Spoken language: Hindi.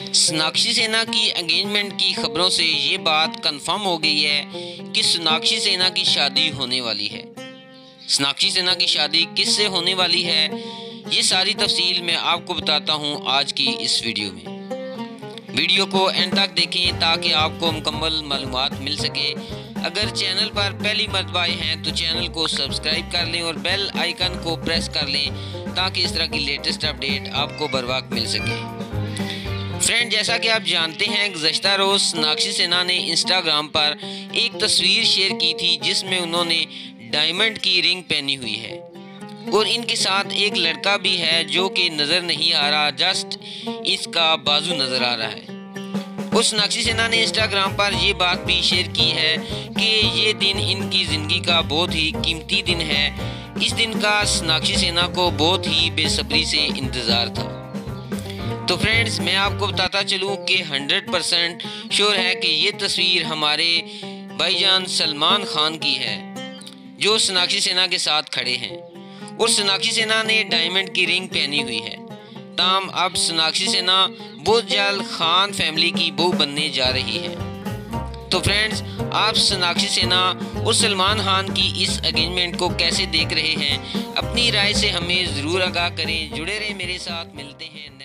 सोनाक्षी सिन्हा की एंगेजमेंट की खबरों से ये बात कंफर्म हो गई है कि सोनाक्षी सिन्हा की शादी होने वाली है। सोनाक्षी सिन्हा की शादी किससे होने वाली है, ये सारी तफसील मैं आपको बताता हूँ आज की इस वीडियो में। वीडियो को एंड तक देखें ताकि आपको मुकम्मल मालूमात मिल सके। अगर चैनल पर पहली मर्तबा आए हैं तो चैनल को सब्सक्राइब कर लें और बेल आइकन को प्रेस कर लें ताकि इस तरह की लेटेस्ट अपडेट आपको बर वक्त मिल सके। फ्रेंड, जैसा कि आप जानते हैं, गुज़श्ता रोज़ सोनाक्षी सिन्हा ने इंस्टाग्राम पर एक तस्वीर शेयर की थी जिसमें उन्होंने डायमंड की रिंग पहनी हुई है और इनके साथ एक लड़का भी है जो कि नज़र नहीं आ रहा, जस्ट इसका बाजू नज़र आ रहा है। और सोनाक्षी सिन्हा ने इंस्टाग्राम पर ये बात भी शेयर की है कि ये दिन इनकी ज़िंदगी का बहुत ही कीमती दिन है। इस दिन का सोनाक्षी सिन्हा को बहुत ही बेसब्री से इंतज़ार था। तो फ्रेंड्स, मैं आपको बताता चलूँ कि 100% श्योर है कि ये तस्वीर हमारे भाईजान सलमान खान की है जो सोनाक्षी सिन्हा के साथ खड़े हैं और सोनाक्षी सिन्हा ने डायमंड की रिंग पहनी हुई है। ताम अब सोनाक्षी सिन्हा बहुत जल्द खान फैमिली की बहू बनने जा रही है। तो फ्रेंड्स, आप सोनाक्षी सिन्हा और सलमान खान की इस एंगेजमेंट को कैसे देख रहे हैं? अपनी राय से हमें ज़रूर आगाह करें। जुड़े रहें मेरे साथ, मिलते हैं।